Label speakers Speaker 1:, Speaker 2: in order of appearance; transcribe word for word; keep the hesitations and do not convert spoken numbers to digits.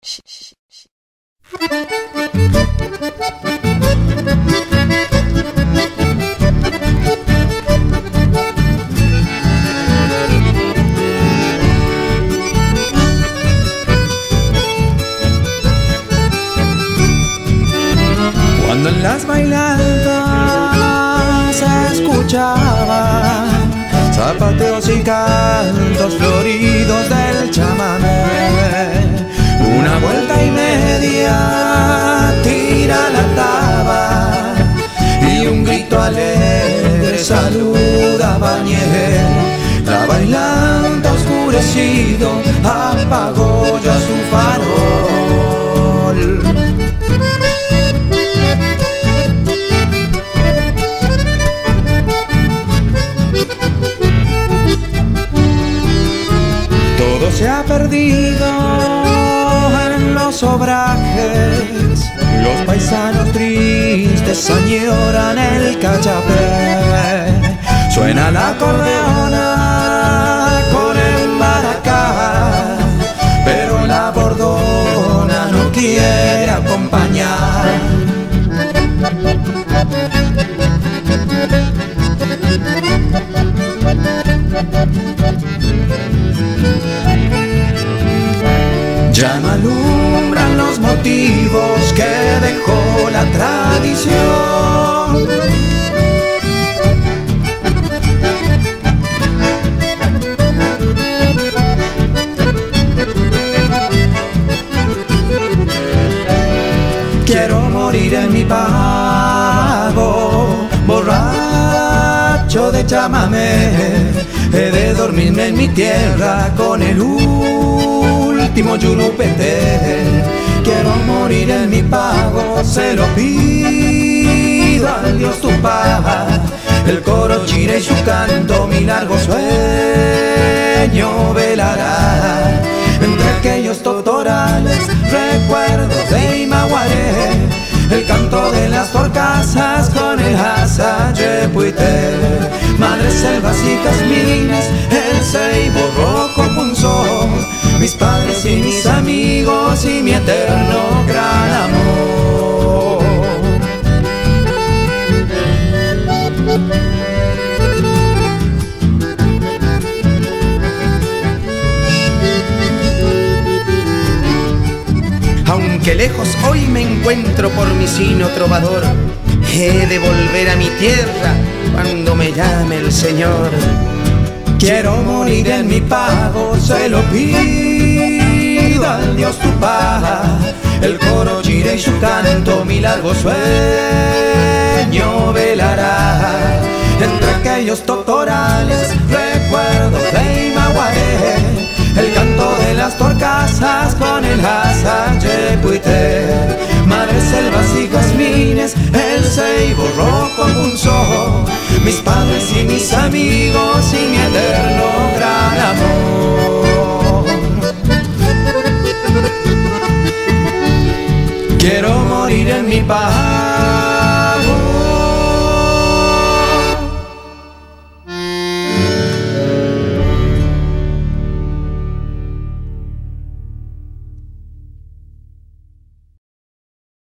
Speaker 1: Cuando en las bailadas se escuchaban zapateos y cantos floridos del chamamé, una vuelta y media tira la taba y un grito alegre saluda a Bañez. La bailanta oscurecido apagó ya su farol. Todo se ha perdido en los obrajes, los paisanos tristes añoran el cachapé. Suena la acordeona con embaracá, pero la bordona no quiere acompañar. Ya no alumbran los motivos que dejó la tradición. Quiero morir en mi pago, borracho de chamamé. He de dormirme en mi tierra con el último yurupete. Quiero morir en mi pago, se lo pido al Dios Tupá. El coro chira y su canto mi largo sueño velará. Entre aquellos totorales, recuerdos de Imaguaré, el canto de las torcasas con el hasayepuité. Madres selvas y jazmines, el ceibo rojo punzó, mis padres y mis amigos y mi eterno gran amor. Aunque lejos hoy me encuentro por mi sino trovador, he de volver a mi tierra cuando me llame el Señor. Quiero morir en mi pago, se lo pido al Dios Tupá. El coro chira y su canto mi largo sueño velará. Entre aquellos totorales, recuerdos de Imaguaré, el canto de las torcasas con el hasayepuité. Madres selvas y jazmines, el ceibo rojo punzó, mis padres y mis amigos y mi eterno gran amor. Quiero morir en mi paz